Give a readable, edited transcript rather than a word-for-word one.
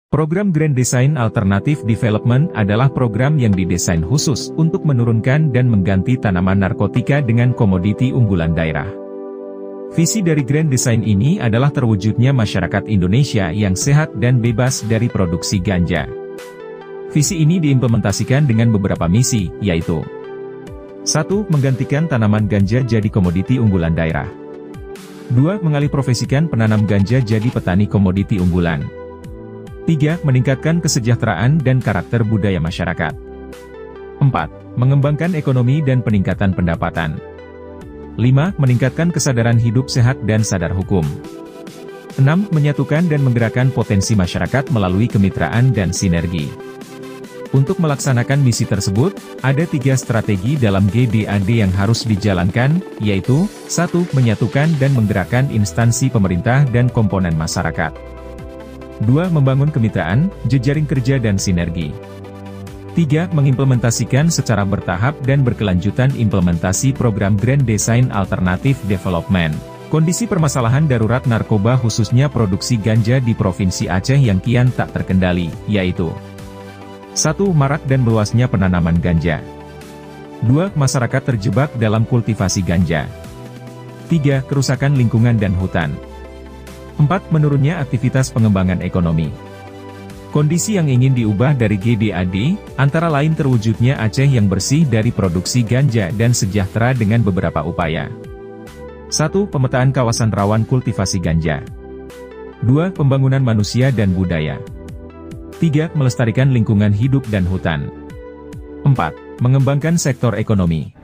Program Grand Design Alternative Development adalah program yang didesain khusus untuk menurunkan dan mengganti tanaman narkotika dengan komoditi unggulan daerah. Visi dari Grand Design ini adalah terwujudnya masyarakat Indonesia yang sehat dan bebas dari produksi ganja. Visi ini diimplementasikan dengan beberapa misi, yaitu 1. Menggantikan tanaman ganja jadi komoditi unggulan daerah. 2. Mengalihprofesikan penanam ganja jadi petani komoditi unggulan. 3. Meningkatkan kesejahteraan dan karakter budaya masyarakat. 4. Mengembangkan ekonomi dan peningkatan pendapatan. 5. Meningkatkan kesadaran hidup sehat dan sadar hukum. 6. Menyatukan dan menggerakkan potensi masyarakat melalui kemitraan dan sinergi. Untuk melaksanakan misi tersebut, ada 3 strategi dalam GDAD yang harus dijalankan, yaitu 1. Menyatukan dan menggerakkan instansi pemerintah dan komponen masyarakat. 2. Membangun kemitraan, jejaring kerja dan sinergi. 3. Mengimplementasikan secara bertahap dan berkelanjutan implementasi program Grand Design Alternative Development. Kondisi permasalahan darurat narkoba khususnya produksi ganja di Provinsi Aceh yang kian tak terkendali, yaitu 1. Marak dan meluasnya penanaman ganja. 2. Masyarakat terjebak dalam kultivasi ganja. 3. Kerusakan lingkungan dan hutan. 4. Menurunnya aktivitas pengembangan ekonomi. Kondisi yang ingin diubah dari GDAD, antara lain terwujudnya Aceh yang bersih dari produksi ganja dan sejahtera dengan beberapa upaya. 1. Pemetaan kawasan rawan kultivasi ganja. 2. Pembangunan manusia dan budaya. 3. Melestarikan lingkungan hidup dan hutan. 4. Mengembangkan sektor ekonomi.